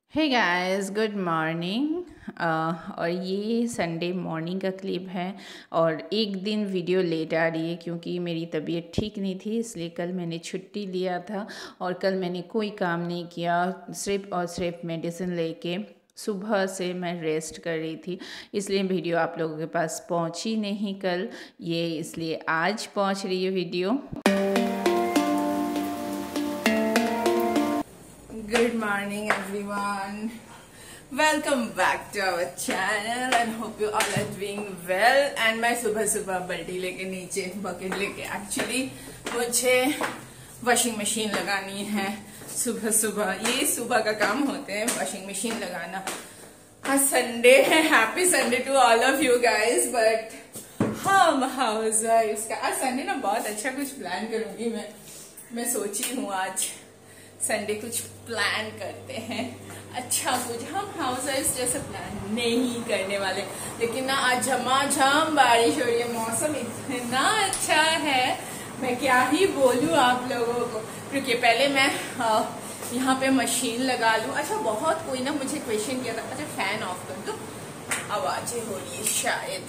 Hey guys, good morning. और ये Sunday morning का क्लिप है और एक दिन वीडियो लेट आ रही है क्योंकि मेरी तबीयत ठीक नहीं थी, इसलिए कल मैंने छुट्टी लिया था और कल मैंने कोई काम नहीं किया, सिर्फ और सिर्फ मेडिसिन लेके सुबह से मैं रेस्ट कर रही थी। इसलिए वीडियो आप लोगों के पास पहुंची नहीं कल, ये इसलिए आज पहुंच रही है video. Good morning everyone, welcome back to our channel and hope you all are doing well। and मैं सुबह सुबह बाल्टी लेके नीचे बकेट लेके एक्चुअली मुझे वॉशिंग मशीन लगानी है। सुबह सुबह ये सुबह का काम होते हैं वॉशिंग मशीन लगाना। आज संडे है, happy Sunday to all of you guys. But हम हाउस वाइफ्स का आज संडे ना बहुत अच्छा कुछ प्लान करूंगी मैं सोची हूँ आज संडे कुछ प्लान करते हैं अच्छा कुछ। हम हाउस वाइफ जैसे प्लान नहीं करने वाले, लेकिन ना आज झमाझम बारिश हो रही है, मौसम इतना अच्छा है, मैं क्या ही बोलूं आप लोगों को। रुकिए पहले मैं यहाँ पे मशीन लगा लूं। अच्छा बहुत कोई ना मुझे क्वेश्चन किया था, अच्छा फैन ऑफ कर दो, आवाजें हो रही है शायद।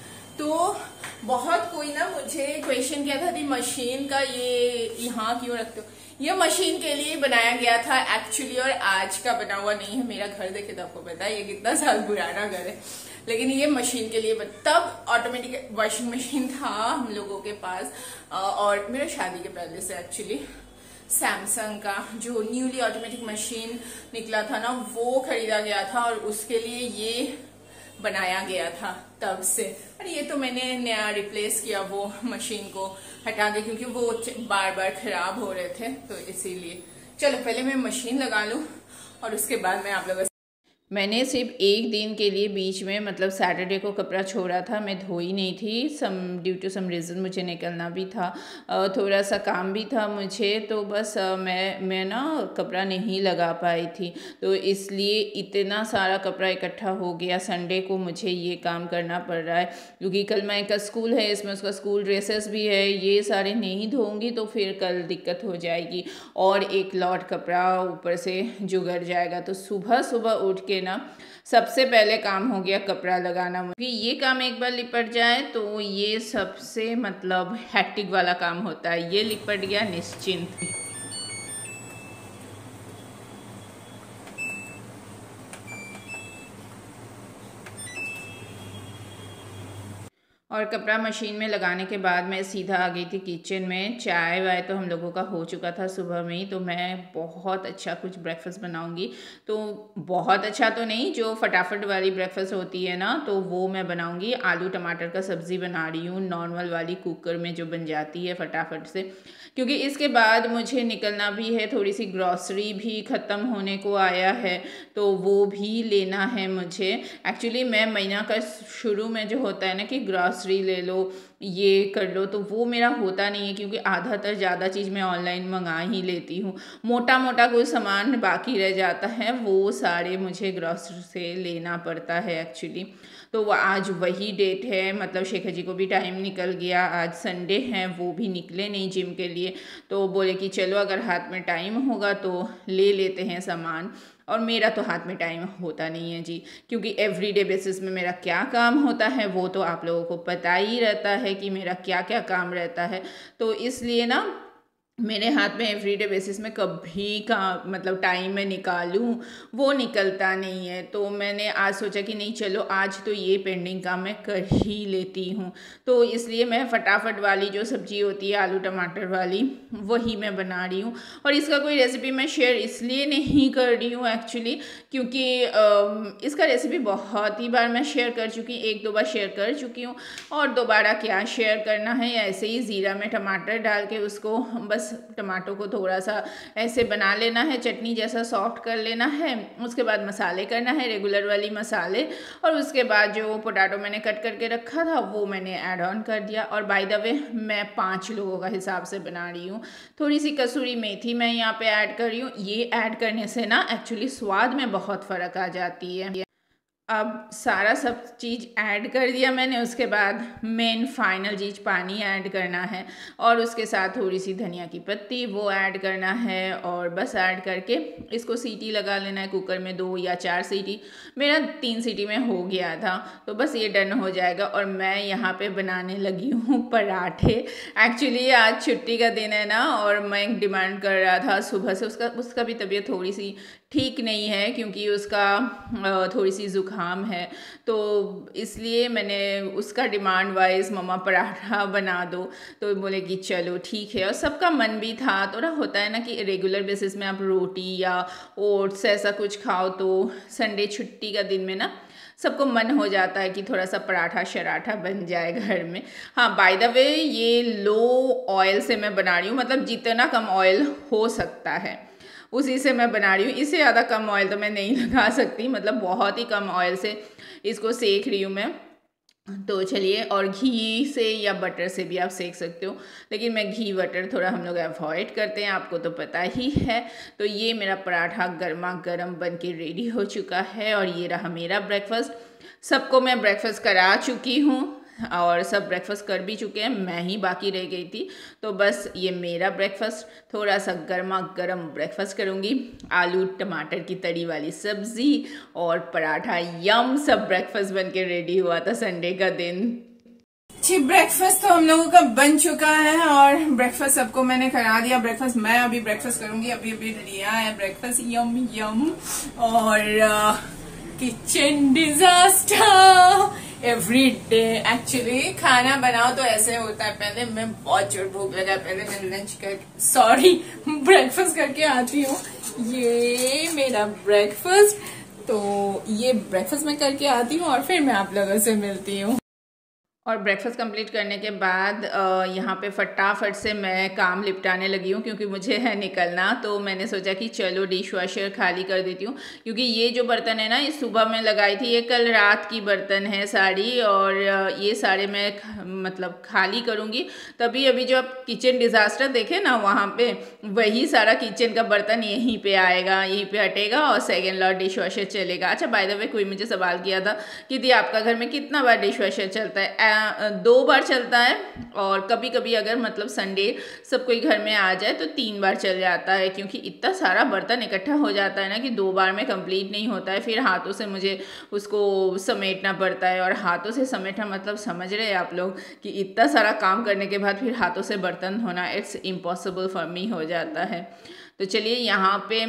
तो बहुत कोई ना मुझे क्वेश्चन किया था कि मशीन का ये यहाँ क्यों रखते हो। ये मशीन के लिए बनाया गया था एक्चुअली, और आज का बना हुआ नहीं है। मेरा घर देखे तो आपको पता है ये कितना साल पुराना घर है, लेकिन ये मशीन के लिए तब ऑटोमेटिक वॉशिंग मशीन था हम लोगों के पास। और मेरे शादी के पहले से एक्चुअली सैमसंग का जो न्यूली ऑटोमेटिक मशीन निकला था ना वो खरीदा गया था और उसके लिए ये बनाया गया था तब से। और ये तो मैंने नया रिप्लेस किया वो मशीन को हटा के, क्योंकि वो बार बार खराब हो रहे थे, तो इसीलिए। चलो पहले मैं मशीन लगा लूं और उसके बाद मैं आप लोगों। मैंने सिर्फ एक दिन के लिए बीच में मतलब सैटरडे को कपड़ा छोड़ा था, मैं धोई नहीं थी, ड्यू टू सम रीज़न मुझे निकलना भी था, थोड़ा सा काम भी था मुझे, तो बस मैं ना कपड़ा नहीं लगा पाई थी, तो इसलिए इतना सारा कपड़ा इकट्ठा हो गया। संडे को मुझे ये काम करना पड़ रहा है क्योंकि कल मैं का स्कूल है, इसमें उसका स्कूल ड्रेसेस भी है, ये सारे नहीं धोऊंगी तो फिर कल दिक्कत हो जाएगी और एक लॉट कपड़ा ऊपर से जुगड़ जाएगा। तो सुबह सुबह उठ के ना सबसे पहले काम हो गया कपड़ा लगाना। क्योंकि ये काम एक बार लिपट जाए तो ये सबसे मतलब हैक्टिक वाला काम होता है, ये लिपट गया निश्चिंत। और कपड़ा मशीन में लगाने के बाद मैं सीधा आ गई थी किचन में। चाय वाय तो हम लोगों का हो चुका था सुबह में ही, तो मैं बहुत अच्छा कुछ ब्रेकफास्ट बनाऊंगी। तो बहुत अच्छा तो नहीं, जो फटाफट वाली ब्रेकफास्ट होती है ना तो वो मैं बनाऊंगी। आलू टमाटर का सब्ज़ी बना रही हूँ, नॉर्मल वाली कुकर में जो बन जाती है फटाफट से, क्योंकि इसके बाद मुझे निकलना भी है। थोड़ी सी ग्रॉसरी भी ख़त्म होने को आया है तो वो भी लेना है मुझे। एक्चुअली मैं महीना का शुरू में जो होता है ना कि ग्रॉसरी ले लो, ये कर लो, तो वो मेरा होता नहीं है क्योंकि आधातर ज़्यादा चीज़ मैं ऑनलाइन मंगा ही लेती हूँ। मोटा मोटा कोई सामान बाकी रह जाता है वो सारे मुझे ग्रॉसरी से लेना पड़ता है एक्चुअली। तो वो आज वही डेट है, मतलब शेखर जी को भी टाइम निकल गया, आज संडे है, वो भी निकले नहीं जिम के लिए, तो बोले कि चलो अगर हाथ में टाइम होगा तो ले लेते हैं सामान। और मेरा तो हाथ में टाइम होता नहीं है जी, क्योंकि एवरीडे बेसिस में मेरा क्या काम होता है वो तो आप लोगों को पता ही रहता है कि मेरा क्या क्या काम रहता है। तो इसलिए ना मेरे हाथ में एवरीडे बेसिस में कभी का मतलब टाइम मैं निकालूं वो निकलता नहीं है। तो मैंने आज सोचा कि नहीं चलो आज तो ये पेंडिंग काम मैं कर ही लेती हूँ, तो इसलिए मैं फटाफट वाली जो सब्ज़ी होती है आलू टमाटर वाली वही मैं बना रही हूँ। और इसका कोई रेसिपी मैं शेयर इसलिए नहीं कर रही हूँ एक्चुअली क्योंकि इसका रेसिपी बहुत ही बार मैं शेयर कर चुकी, एक दो बार शेयर कर चुकी हूँ, और दोबारा क्या शेयर करना है। ऐसे ही ज़ीरा में टमाटर डाल के उसको बस टमाटो को थोड़ा सा ऐसे बना लेना है, चटनी जैसा सॉफ्ट कर लेना है। उसके बाद मसाले करना है, रेगुलर वाली मसाले, और उसके बाद जो पोटैटो मैंने कट करके रखा था वो मैंने ऐड ऑन कर दिया। और बाय द वे मैं 5 लोगों का हिसाब से बना रही हूँ। थोड़ी सी कसूरी मेथी मैं यहाँ पे ऐड कर रही हूँ। ये ऐड करने से ना एक्चुअली स्वाद में बहुत फ़र्क आ जाती है। अब सारा सब चीज़ ऐड कर दिया मैंने। उसके बाद मेन फाइनल चीज़ पानी ऐड करना है और उसके साथ थोड़ी सी धनिया की पत्ती वो ऐड करना है और बस ऐड करके इसको सीटी लगा लेना है कुकर में 2 या 4 सीटी। मेरा 3 सीटी में हो गया था, तो बस ये डन हो जाएगा। और मैं यहाँ पे बनाने लगी हूँ पराठे। एक्चुअली आज छुट्टी का दिन है ना, और मैं डिमांड कर रहा था सुबह से। उसका भी तबीयत थोड़ी सी ठीक नहीं है क्योंकि उसका थोड़ी सी ज़ुकाम है, तो इसलिए मैंने उसका डिमांड वाइज मम्मा पराठा बना दो, तो बोले कि चलो ठीक है। और सबका मन भी था। थोड़ा होता है ना कि रेगुलर बेसिस में आप रोटी या ओट्स ऐसा कुछ खाओ, तो संडे छुट्टी का दिन में ना सबको मन हो जाता है कि थोड़ा सा पराठा शराठा बन जाए घर में। हाँ, बाय द वे ये लो ऑयल से मैं बना रही हूँ, मतलब जितना कम ऑयल हो सकता है उसी से मैं बना रही हूँ। इससे ज़्यादा कम ऑयल तो मैं नहीं लगा सकती, मतलब बहुत ही कम ऑयल से इसको सेक रही हूँ मैं। तो चलिए, और घी से या बटर से भी आप सेक सकते हो, लेकिन मैं घी बटर थोड़ा हम लोग अवॉइड करते हैं, आपको तो पता ही है। तो ये मेरा पराठा गर्मा गर्म बन के रेडी हो चुका है और ये रहा मेरा ब्रेकफास्ट। सबको मैं ब्रेकफास्ट करा चुकी हूँ और सब ब्रेकफास्ट कर भी चुके हैं, मैं ही बाकी रह गई थी। तो बस ये मेरा ब्रेकफास्ट, थोड़ा सा गर्मा गर्म ब्रेकफास्ट करूँगी। आलू टमाटर की तरी वाली सब्ज़ी और पराठा, यम। सब ब्रेकफास्ट बन के रेडी हुआ था संडे का दिन। जी, ब्रेकफास्ट तो हम लोगों का बन चुका है और ब्रेकफास्ट सबको मैंने करा दिया। ब्रेकफास्ट मैं अभी ब्रेकफास्ट करूंगी, अभी अभी लिया है ब्रेकफास्ट। Yum yum. और kitchen disaster every day. Actually खाना बनाओ तो ऐसे होता है, पहले मैं बहुत जोर भूख लगा, पहले मैं लंच कर ब्रेकफास्ट करके आती हूँ। ये मेरा ब्रेकफास्ट, तो ये ब्रेकफास्ट मैं करके आती हूँ और फिर मैं आप लोगों से मिलती हूँ। और ब्रेकफास्ट कंप्लीट करने के बाद यहाँ पे फटाफट से मैं काम निपटाने लगी हूँ क्योंकि मुझे है निकलना। तो मैंने सोचा कि चलो डिश वॉशर खाली कर देती हूँ, क्योंकि ये जो बर्तन है ना, ये सुबह में लगाई थी, ये कल रात की बर्तन है सारी, और ये सारे मैं मतलब खाली करूँगी तभी। अभी जो आप किचन डिज़ास्टर देखे ना, वहाँ पे वही सारा किचन का बर्तन यहीं पे आएगा, यहीं पे हटेगा और सेकेंड लॉट डिश वॉशर चलेगा। अच्छा, बाय द वे कोई मुझे सवाल किया था कि दी आपका घर में कितना बार डिश वॉशर चलता है? 2 बार चलता है, और कभी कभी अगर मतलब संडे सब कोई घर में आ जाए तो 3 बार चल जाता है, क्योंकि इतना सारा बर्तन इकट्ठा हो जाता है ना कि 2 बार में कंप्लीट नहीं होता है। फिर हाथों से मुझे उसको समेटना पड़ता है, और हाथों से समेटना मतलब समझ रहे हैं आप लोग कि इतना सारा काम करने के बाद फिर हाथों से बर्तन धोना, इट्स इम्पॉसिबल फॉर मी हो जाता है। तो चलिए, यहाँ पे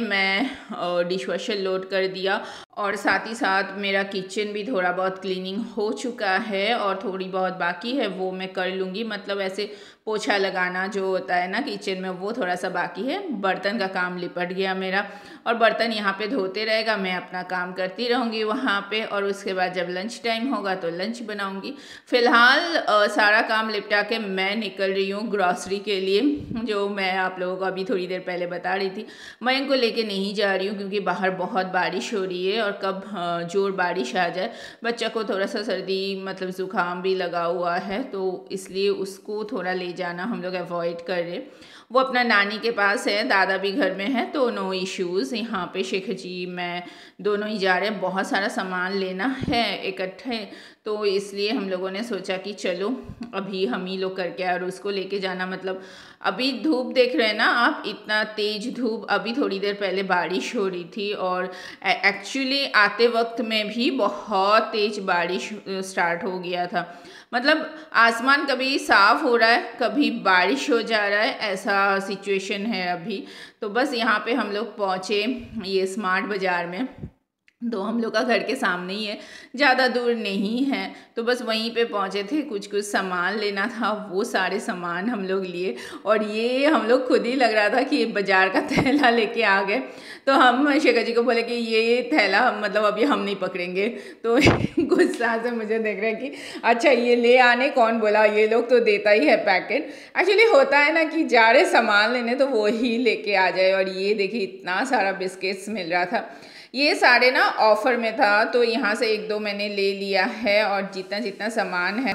मैं डिश वॉशर लोड कर दिया और साथ ही साथ मेरा किचन भी थोड़ा बहुत क्लीनिंग हो चुका है और थोड़ी बहुत बाकी है, वो मैं कर लूँगी। मतलब ऐसे पोछा लगाना जो होता है ना किचन में, वो थोड़ा सा बाकी है। बर्तन का काम लिपट गया मेरा, और बर्तन यहाँ पे धोते रहेगा, मैं अपना काम करती रहूँगी वहाँ पे। और उसके बाद जब लंच टाइम होगा तो लंच बनाऊँगी। फ़िलहाल सारा काम निपटा के मैं निकल रही हूँ ग्रॉसरी के लिए, जो मैं आप लोगों को अभी थोड़ी देर पहले बता रही थी। मैं इनको लेके नहीं जा रही हूँ क्योंकि बाहर बहुत बारिश हो रही है, और कब जोर बारिश आ जाए, बच्चा को थोड़ा सा सर्दी मतलब ज़ुकाम भी लगा हुआ है, तो इसलिए उसको थोड़ा ले जाना हम लोग अवॉइड कर रहे। वो अपना नानी के पास है, दादा भी घर में है, तो नो इश्यूज़। यहाँ पे शेखर जी मैं दोनों ही जा रहे हैं। बहुत सारा सामान लेना है इकट्ठे, तो इसलिए हम लोगों ने सोचा कि चलो अभी हम ही लोग करके, और उसको लेके जाना मतलब अभी धूप देख रहे हैं ना आप, इतना तेज़ धूप। अभी थोड़ी देर पहले बारिश हो रही थी, और एक्चुअली आते वक्त में भी बहुत तेज़ बारिश स्टार्ट हो गया था। मतलब आसमान कभी साफ़ हो रहा है, कभी बारिश हो जा रहा है, ऐसा सिचुएशन है अभी। तो बस यहाँ पे हम लोग पहुँचे ये स्मार्ट बाज़ार में, तो हम लोग का घर के सामने ही है, ज़्यादा दूर नहीं है। तो बस वहीं पे पहुँचे थे, कुछ कुछ सामान लेना था, वो सारे सामान हम लोग लिए। और ये हम लोग खुद ही लग रहा था कि ये बाज़ार का थैला लेके आ गए। तो हम शेखर जी को बोले कि ये थैला मतलब अभी हम नहीं पकड़ेंगे। तो गुस्सा से मुझे देख रहे हैं कि अच्छा ये ले आने कौन बोला, ये लोग तो देता ही है पैकेट। एक्चुअली होता है ना कि जा रहे सामान लेने तो वो ही लेके आ जाए। और ये देखिए इतना सारा बिस्किट्स मिल रहा था, ये सारे ना ऑफ़र में था, तो यहाँ से 1-2 मैंने ले लिया है। और जितना जितना सामान है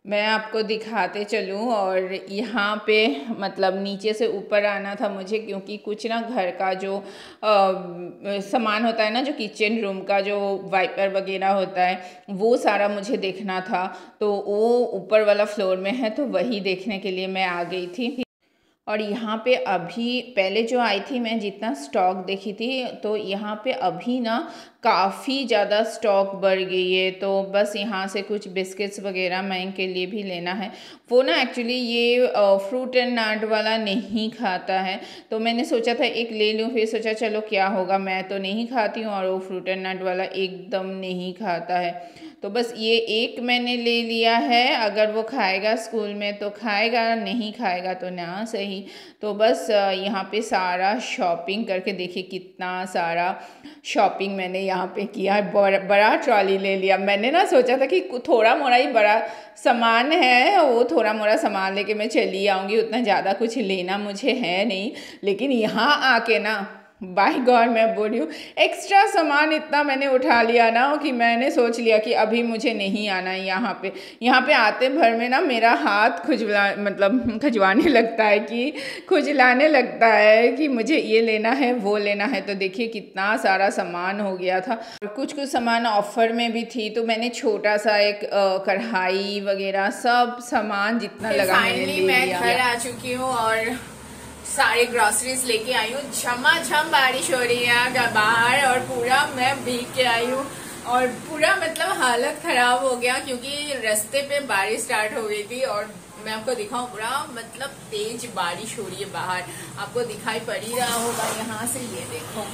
मैं आपको दिखाते चलूँ। और यहाँ पे मतलब नीचे से ऊपर आना था मुझे, क्योंकि कुछ ना घर का जो सामान होता है ना, जो किचन रूम का जो वाइपर वगैरह होता है, वो सारा मुझे देखना था। तो वो ऊपर वाला फ्लोर में है, तो वही देखने के लिए मैं आ गई थी। और यहाँ पे अभी पहले जो आई थी मैं, जितना स्टॉक देखी थी, तो यहाँ पे अभी ना काफ़ी ज़्यादा स्टॉक बढ़ गई है। तो बस यहाँ से कुछ बिस्किट्स वगैरह मैं के लिए भी लेना है। वो ना एक्चुअली ये फ्रूट एंड नट वाला नहीं खाता है, तो मैंने सोचा था एक ले लूँ। फिर सोचा चलो क्या होगा, मैं तो नहीं खाती हूँ और वो फ्रूट एंड नट वाला एकदम नहीं खाता है। तो बस ये एक मैंने ले लिया है। अगर वो खाएगा स्कूल में तो खाएगा, नहीं खाएगा तो ना सही। तो बस यहाँ पे सारा शॉपिंग करके देखिए कितना सारा शॉपिंग मैंने यहाँ पे किया है। बड़ा ट्रॉली ले लिया मैंने। ना सोचा था कि थोड़ा मोड़ा ही बड़ा सामान है, वो थोड़ा मोड़ा सामान लेके मैं चली आऊँगी, उतना ज़्यादा कुछ लेना मुझे है नहीं। लेकिन यहाँ आके ना बाय गॉड मैं बोल रही हूँ, एक्स्ट्रा सामान इतना मैंने उठा लिया ना कि मैंने सोच लिया कि अभी मुझे नहीं आना है यहाँ पे आते भर में ना मेरा हाथ खजवाने लगता है, कि खुजलाने लगता है कि मुझे ये लेना है वो लेना है। तो देखिए कितना सारा सामान हो गया था। कुछ सामान ऑफर में भी थी, तो मैंने छोटा सा एक कढ़ाई वगैरह सब सामान जितना लगा मैंने ले लिया। मैं घर आ चुकी हूँ और सारे ग्रोसरीज लेके आई हूँ। झमाझम बारिश हो रही है बाहर और पूरा मैं भीग के आई हूँ और पूरा मतलब हालत खराब हो गया, क्योंकि रास्ते पे बारिश स्टार्ट हो गई थी। और मैं आपको दिखाऊं, पूरा मतलब तेज बारिश हो रही है बाहर, आपको दिखाई पड़ ही रहा होगा यहाँ से। ये देखो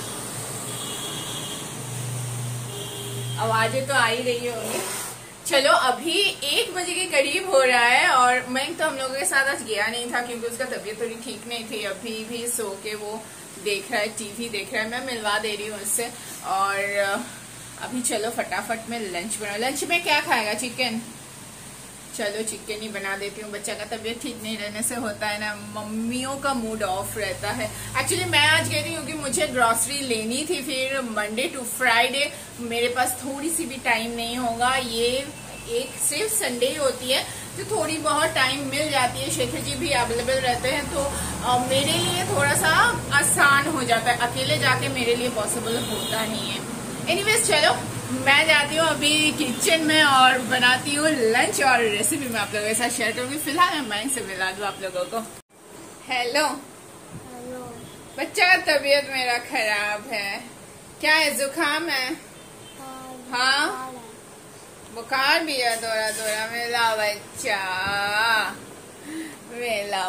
आवाजें तो आ ही रही होंगी। चलो अभी 1 बजे के करीब हो रहा है और मैं तो हम लोगों के साथ आज गया नहीं था, क्योंकि उसका तबीयत थोड़ी ठीक नहीं थी। अभी भी सो के वो देख रहा है, टीवी देख रहा है। मैं मिलवा दे रही हूँ उससे। और अभी चलो फटाफट में लंच बनाओ। लंच में क्या खाएगा? चिकन? चलो चिकन ही बना देती हूँ। बच्चा का तबीयत ठीक नहीं रहने से होता है ना, मम्मियों का मूड ऑफ रहता है। एक्चुअली मैं आज गई थी क्योंकि मुझे ग्रॉसरी लेनी थी। फिर मंडे टू फ्राइडे मेरे पास थोड़ी सी भी टाइम नहीं होगा। ये एक सिर्फ संडे ही होती है तो थोड़ी बहुत टाइम मिल जाती है। शेखर जी भी अवेलेबल रहते हैं, तो मेरे लिए थोड़ा सा आसान हो जाता है। अकेले जाके मेरे लिए पॉसिबल होता नहीं है। एनीवेज चलो मैं जाती हूँ अभी किचन में और बनाती हूँ लंच, और रेसिपी मैं आप लोगों के साथ शेयर करूंगी। फिलहाल मैं से मिला दूँ आप लोगों को। हेलो बच्चा का तबीयत मेरा खराब है। क्या है? जुकाम है? हाँ बुखार भी है, दौरा दौरा। मेरा बच्चा, मेरा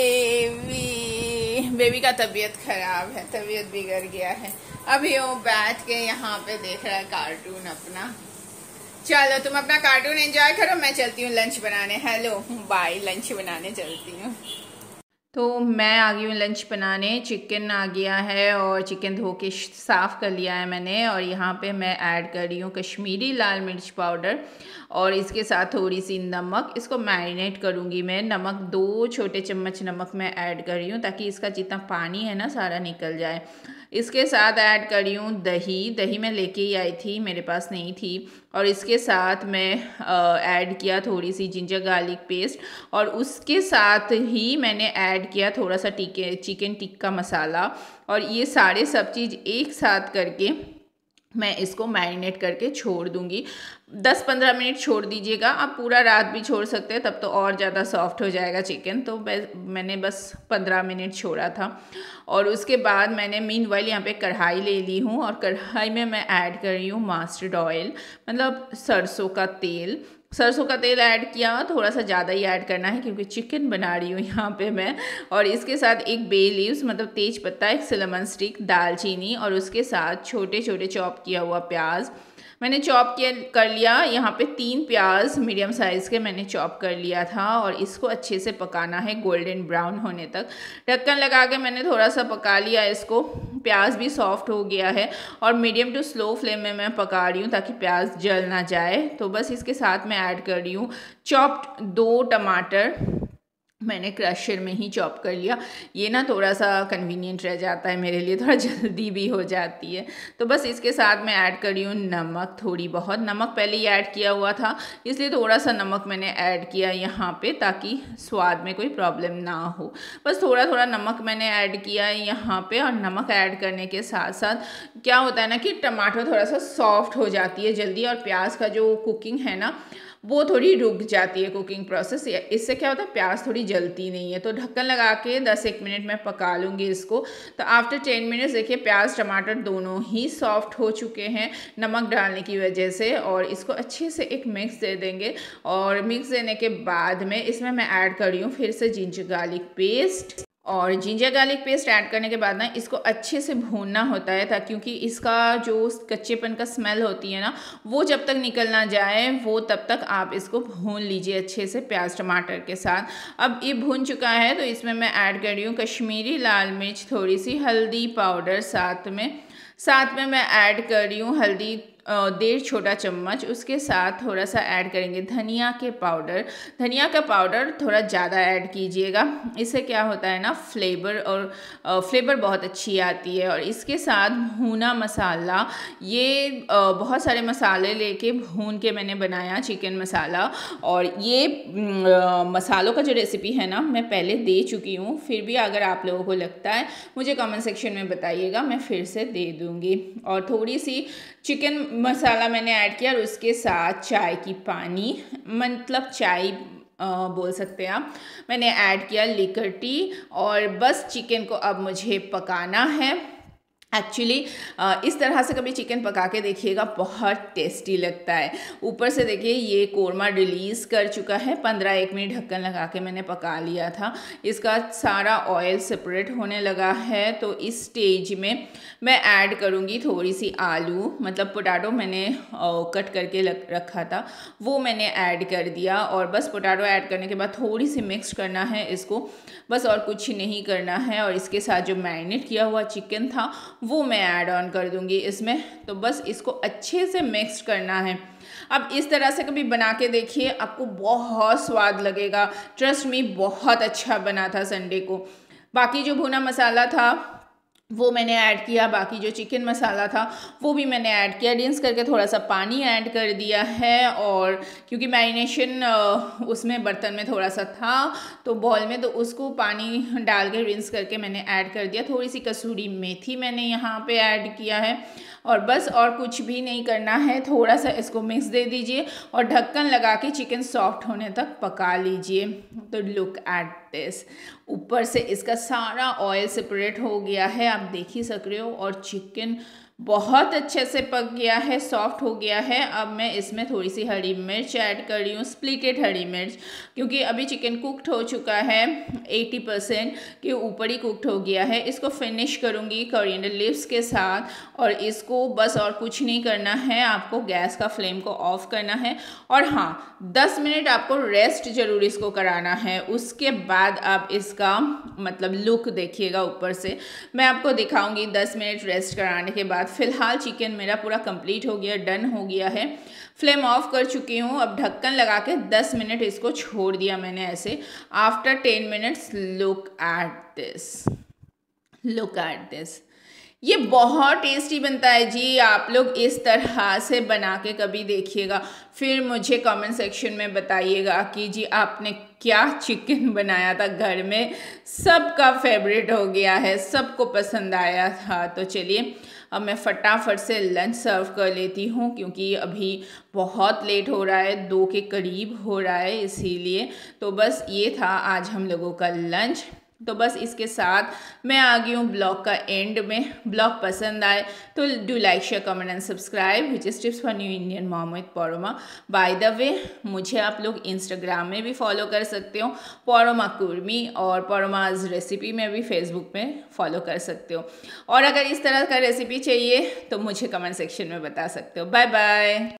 बेबी का तबीयत खराब है, तबीयत बिगड़ गया है। अभी वो बैठ के यहाँ पे देख रहा है कार्टून अपना। चलो तुम अपना कार्टून एंजॉय करो, मैं चलती हूँ लंच बनाने। हेलो बाय, लंच बनाने चलती हूँ। तो मैं आ गई हूँ लंच बनाने। चिकन आ गया है और चिकन धो के साफ़ कर लिया है मैंने। और यहाँ पे मैं ऐड कर रही हूँ कश्मीरी लाल मिर्च पाउडर और इसके साथ थोड़ी सी नमक। इसको मैरिनेट करूँगी मैं। नमक 2 छोटे चम्मच नमक मैं ऐड कर रही हूँ, ताकि इसका जितना पानी है ना सारा निकल जाए। इसके साथ ऐड कर रही हूँ दही मैं लेके ही आई थी, मेरे पास नहीं थी। और इसके साथ मैं ऐड किया थोड़ी सी जिंजर गार्लिक पेस्ट, और उसके साथ ही मैंने ऐड किया थोड़ा सा चिकन टिक्का मसाला। और ये सारे सब चीज़ एक साथ करके मैं इसको मैरिनेट करके छोड़ दूंगी। 10-15 मिनट छोड़ दीजिएगा। आप पूरा रात भी छोड़ सकते हैं, तब तो और ज़्यादा सॉफ्ट हो जाएगा चिकन। तो मैंने बस 15 मिनट छोड़ा था। और उसके बाद मैंने मीनवाइल यहाँ पे कढ़ाई ले ली हूँ, और कढ़ाई में मैं ऐड कर रही हूँ मस्टर्ड ऑयल, मतलब सरसों का तेल ऐड किया। थोड़ा सा ज़्यादा ही ऐड करना है क्योंकि चिकन बना रही हूँ यहाँ पे मैं। और इसके साथ एक बे लीव्स मतलब तेज पत्ता, एक सिनेमन स्टिक, दालचीनी, और उसके साथ छोटे छोटे चॉप किया हुआ प्याज मैंने चॉप कर लिया। यहाँ पे 3 प्याज मीडियम साइज़ के मैंने चॉप कर लिया था। और इसको अच्छे से पकाना है गोल्डन ब्राउन होने तक। ढक्कन लगा के मैंने थोड़ा सा पका लिया इसको। प्याज भी सॉफ्ट हो गया है और मीडियम टू स्लो फ्लेम में मैं पका रही हूँ ताकि प्याज जल ना जाए। तो बस इसके साथ मैं ऐड कर रही हूँ चॉप्ड 2 टमाटर, मैंने क्रशर में ही चॉप कर लिया। ये ना थोड़ा सा कन्वीनियंट रह जाता है मेरे लिए, थोड़ा जल्दी भी हो जाती है। तो बस इसके साथ मैं ऐड कर रही हूँ नमक, थोड़ी बहुत नमक पहले ही ऐड किया हुआ था, इसलिए थोड़ा सा नमक मैंने ऐड किया यहाँ पे, ताकि स्वाद में कोई प्रॉब्लम ना हो। बस थोड़ा थोड़ा नमक मैंने ऐड किया है यहाँ पे। और नमक ऐड करने के साथ साथ क्या होता है ना कि टमाटर थोड़ा सा सॉफ्ट हो जाती है जल्दी, और प्याज का जो कुकिंग है ना वो थोड़ी रुक जाती है कुकिंग प्रोसेस। इससे क्या होता है, प्याज थोड़ी जलती नहीं है। तो ढक्कन लगा के 10-1 मिनट में पका लूँगी इसको। तो आफ्टर 10 मिनट्स देखिए प्याज टमाटर दोनों ही सॉफ्ट हो चुके हैं नमक डालने की वजह से। और इसको अच्छे से एक मिक्स दे देंगे। और मिक्स देने के बाद में इसमें मैं ऐड कर रही हूँ फिर से जिंजर गार्लिक पेस्ट। और जिंजर गार्लिक पेस्ट ऐड करने के बाद ना इसको अच्छे से भूनना होता है, ताकि क्योंकि इसका जो कच्चेपन का स्मेल होती है ना वो जब तक निकल ना जाए वो तब तक आप इसको भून लीजिए अच्छे से प्याज टमाटर के साथ। अब ये भून चुका है तो इसमें मैं ऐड कर रही हूँ कश्मीरी लाल मिर्च, थोड़ी सी हल्दी पाउडर, साथ में मैं ऐड कर रही हूँ हल्दी 1.5 छोटा चम्मच। उसके साथ थोड़ा सा ऐड करेंगे धनिया के पाउडर। धनिया का पाउडर थोड़ा ज़्यादा ऐड कीजिएगा, इससे क्या होता है ना फ्लेवर बहुत अच्छी आती है। और इसके साथ भुना मसाला, ये बहुत सारे मसाले लेके भून के मैंने बनाया चिकन मसाला। और ये मसालों का जो रेसिपी है ना मैं पहले दे चुकी हूँ, फिर भी अगर आप लोगों को लगता है मुझे कमेंट सेक्शन में बताइएगा, मैं फिर से दे दूँगी। और थोड़ी सी चिकन मसाला मैंने ऐड किया और उसके साथ चाय की पानी, मतलब चाय बोल सकते हैं आप, मैंने ऐड किया लिकर टी। और बस चिकन को अब मुझे पकाना है। एक्चुअली इस तरह से कभी चिकन पका के देखिएगा, बहुत टेस्टी लगता है। ऊपर से देखिए ये कोरमा रिलीज़ कर चुका है, 15-1 मिनट ढक्कन लगा के मैंने पका लिया था। इसका सारा ऑयल सेपरेट होने लगा है। तो इस स्टेज में मैं ऐड करूँगी थोड़ी सी आलू, मतलब पोटैटो मैंने कट करके रखा था वो मैंने ऐड कर दिया। और बस पोटैटो ऐड करने के बाद थोड़ी सी मिक्स करना है इसको, बस और कुछ नहीं करना है। और इसके साथ जो मैरिनेट किया हुआ चिकन था वो मैं ऐड ऑन कर दूंगी इसमें। तो बस इसको अच्छे से मिक्स करना है। अब इस तरह से कभी बना के देखिए, आपको बहुत स्वाद लगेगा। ट्रस्ट मी, बहुत अच्छा बना था संडे को। बाकी जो भुना मसाला था वो मैंने ऐड किया, बाकी जो चिकन मसाला था वो भी मैंने ऐड किया। रिंस करके थोड़ा सा पानी ऐड कर दिया है। और क्योंकि मैरिनेशन उसमें बर्तन में थोड़ा सा था तो बॉल में, तो उसको पानी डाल के रिंस करके मैंने ऐड कर दिया। थोड़ी सी कसूरी मेथी मैंने यहाँ पे ऐड किया है। और बस और कुछ भी नहीं करना है, थोड़ा सा इसको मिक्स दे दीजिए और ढक्कन लगा के चिकन सॉफ्ट होने तक पका लीजिए। तो लुक एट दिस, ऊपर से इसका सारा ऑयल सेपरेट हो गया है, आप देख ही सक रहे हो। और चिकन बहुत अच्छे से पक गया है, सॉफ्ट हो गया है। अब मैं इसमें थोड़ी सी हरी मिर्च ऐड कर रही हूँ, स्प्लिटेड हरी मिर्च, क्योंकि अभी चिकन कुक्ड हो चुका है 80% के ऊपर ही कुक्ड हो गया है। इसको फिनिश करूँगी कोरिएंडर लीव्स के साथ। और इसको बस और कुछ नहीं करना है, आपको गैस का फ्लेम को ऑफ करना है। और हाँ, 10 मिनट आपको रेस्ट जरूर इसको कराना है। उसके बाद आप इसका मतलब लुक देखिएगा ऊपर से, मैं आपको दिखाऊंगी 10 मिनट रेस्ट कराने के बाद। फिलहाल चिकन मेरा पूरा कंप्लीट हो गया, डन हो गया है। फ्लेम ऑफ कर चुकी हूँ। अब ढक्कन लगा के 10 मिनट इसको छोड़ दिया मैंने ऐसे। After 10 minutes look at this, look at this. ये बहुत टेस्टी बनता है जी। आप लोग इस तरह से बना के कभी देखिएगा, फिर मुझे कमेंट सेक्शन में बताइएगा कि जी आपने क्या चिकन बनाया था घर में। सबका फेवरेट हो गया है, सबको पसंद आया था। तो चलिए अब मैं फटाफट से लंच सर्व कर लेती हूँ, क्योंकि अभी बहुत लेट हो रहा है, 2 के करीब हो रहा है इसीलिए। तो बस ये था आज हम लोगों का लंच। तो बस इसके साथ मैं आ गई हूँ ब्लॉग का एंड में। ब्लॉग पसंद आए तो do like share comment and subscribe, which is tips for new Indian mom with Paroma. By the way, मुझे आप लोग इंस्टाग्राम में भी फॉलो कर सकते हो, परोमा कुर्मी, और परोमाज रेसिपी में भी फेसबुक में फॉलो कर सकते हो। और अगर इस तरह का रेसिपी चाहिए तो मुझे कमेंट सेक्शन में बता सकते हो। Bye bye.